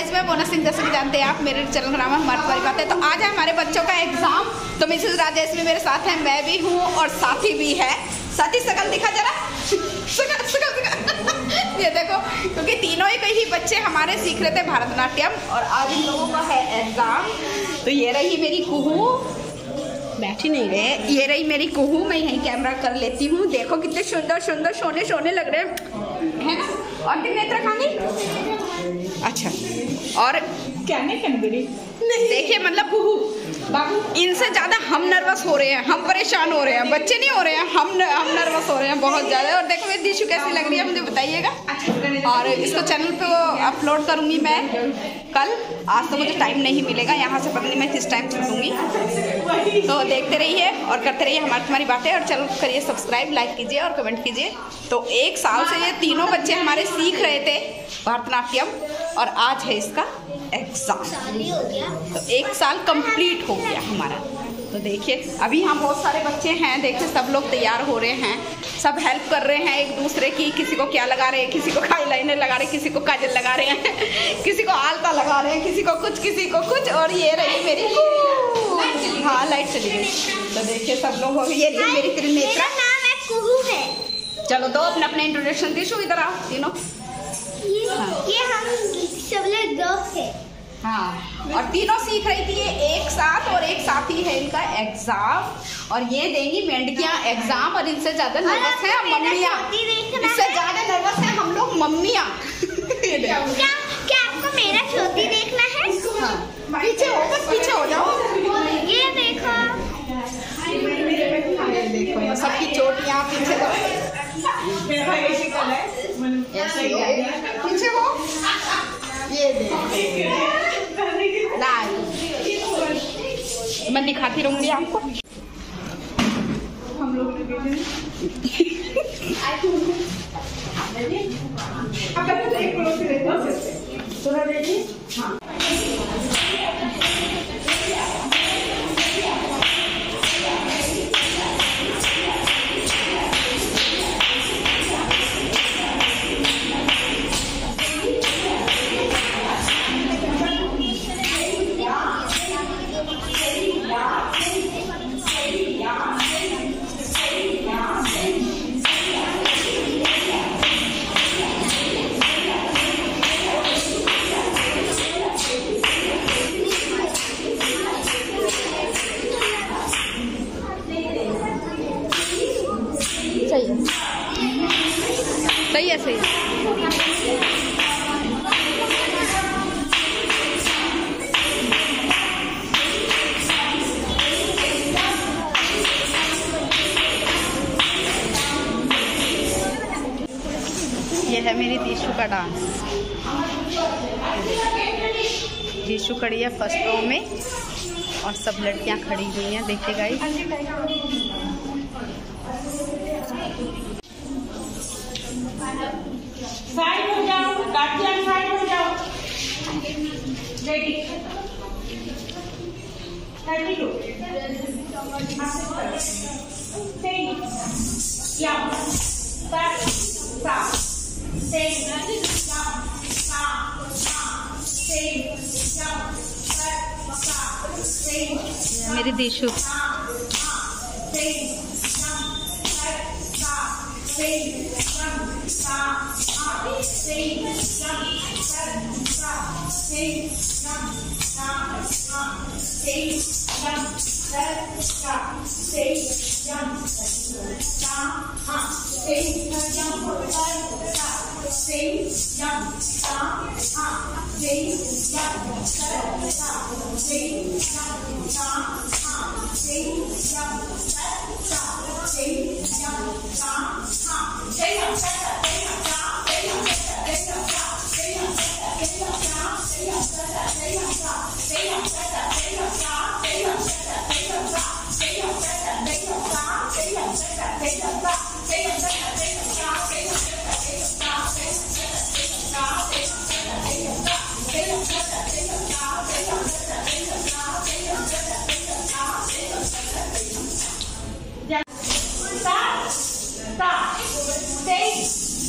Guys, मैं मोना सिंह, जैसे कि जानते हैं आप, मेरे चैनल का नाम है हमारी तुम्हारी बातें। तो आज है हमारे बच्चों का एग्जाम, तो मिसेस राजेश भी मेरे साथ है, मैं भी हूँ और साथी भी है। साथी शकल दिखा जरा, शकल शकल ये देखो, क्योंकि तीनों ही बच्चे हमारे सीख रहे थे भरतनाट्यम और आज इन लोगों का है एग्जाम। तो ये रही मेरी कुहू, बैठी नहीं है, ये रही मेरी कुहू। मैं यही कैमरा कर लेती हूँ। देखो कितने सुंदर सुंदर सोने सोने लग रहे हैं ना। और नेत्र खानी, अच्छा, और क्या नहीं देखिए, मतलब कुहू बाबू, इनसे ज्यादा हम नर्वस हो रहे हैं, हम परेशान हो रहे हैं, बच्चे नहीं हो रहे हैं, हम नर्वस हो रहे हैं बहुत ज्यादा। और देखो मेरी दिशु कैसी लग रही है, मुझे बताइएगा। और इसको चैनल पे अपलोड करूंगी मैं कल। आज तो मुझे टाइम नहीं मिलेगा, यहाँ से पता नहीं मैं किस टाइम छूटूंगी। तो देखते रहिए और करते रहिए हमारी तुम्हारी बातें, और चलो करिए सब्सक्राइब, लाइक कीजिए और कमेंट कीजिए। तो 1 साल से ये तीनों बच्चे हमारे सीख रहे थे भरतनाट्यम और आज है इसका एग्जाम। तो 1 साल कंप्लीट हो गया हमारा। तो देखिए अभी यहाँ बहुत सारे बच्चे हैं, देखिए सब लोग तैयार हो रहे हैं, सब हेल्प कर रहे हैं एक दूसरे की। किसी को क्या लगा रहे हैं, किसी को आईलाइनर लगा रहे हैं, किसी को काजल लगा रहे हैं, किसी को आलता लगा रहे हैं, किसी को कुछ, किसी को कुछ। और ये रही मेरी, हाँ लाइट चली गई। तो देखिए सब लोग हो गए। ये मेरी त्रिनेत्रा, नाम है कुहू है। चलो दो अपना अपना इंट्रोडक्शन दीशु, इधर आओ तीनों। ये हम सब लोग दोस्त हैं। हाँ, और तीनों सीख रही थी ये एक साथ, और एक साथ ही है इनका एग्जाम। और ये देंगी मेंढकियां एग्जाम, और इनसे ज्यादा नर्वस है मम्मियाँ, इससे ज्यादा नर्वस है हम लोग मम्मियाँ। क्या आपको मेरा छोटी देखना है? हाँ, पीछे हो, बस पीछे हो जाओ। ये देखो, देखो सबकी चोटियाँ पीछे पीछे हो। ये देखो, मैं दिखाती रहूंगी आपको। हम लोग सही है, सही है। ये है मेरी दिशु का डांस। दिशु खड़ी है फर्स्ट रो में और सब लड़कियां खड़ी हुई हैं, देखिए गाइस। साइड हो जाओ, गार्जियन साइड हो जाओ। रेडी, 32 मेरी दिशु। Stop. Stay.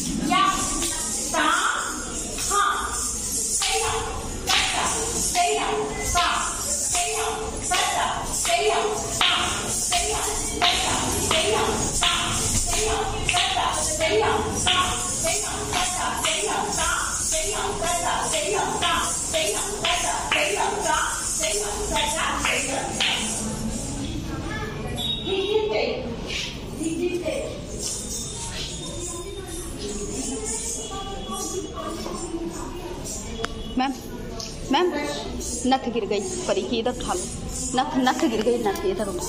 नथ गिर गई परी की, इधर उठा लो। नथ नथ गिर गई, नथ इधर उठा।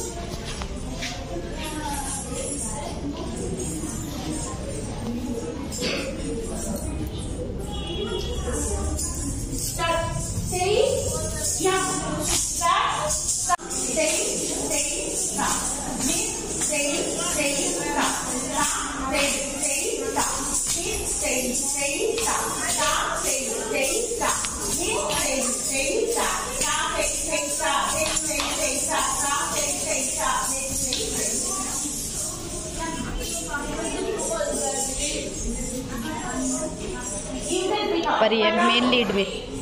पर ये मेन लीड में